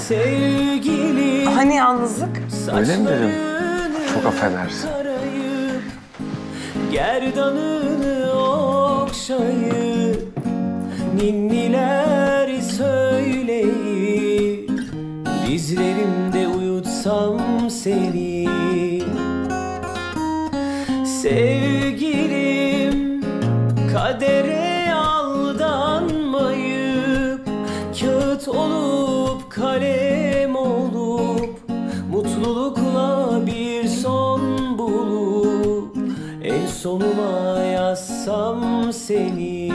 Sevgilim. Hani yalnızlık? Öyle mi dedim? Çok affedersin. Gerdanını okşayıp ninniler söyleyip dizlerimde uyutsam seni. Sevgilim, kadere aldanmayıp kağıt olup kalem olup mutlulukla bir son bulup en sonuma yazsam seni.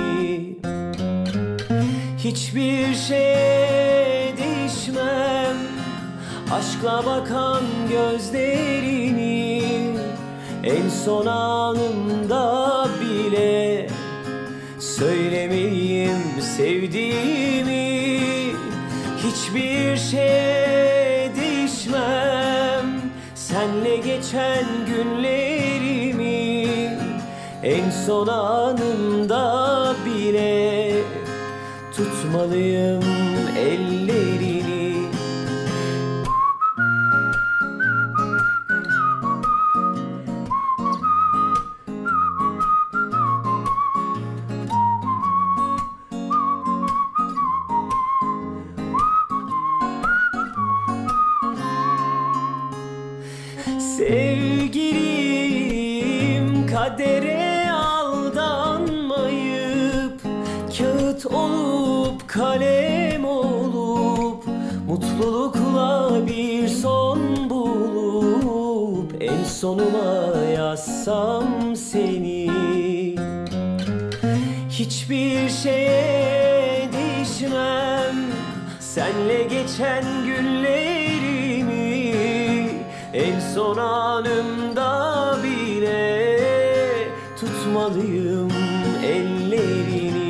Hiçbir şeye değişmem aşkla bakan gözlerini, en son anımda bile söylemeliyim sevdiğimi. Hiçbir şeye değişmem senle geçen günlerimi, en son anımda bile tutmalıyım ellerini. Sevgilim, kadere aldanmayıp kağıt olup kalem olup mutlulukla bir son bulup en sonuma yazsam seni. Hiçbir şeye değişmem senle geçen günlerimi, en son anımda bile tutmalıyım ellerini.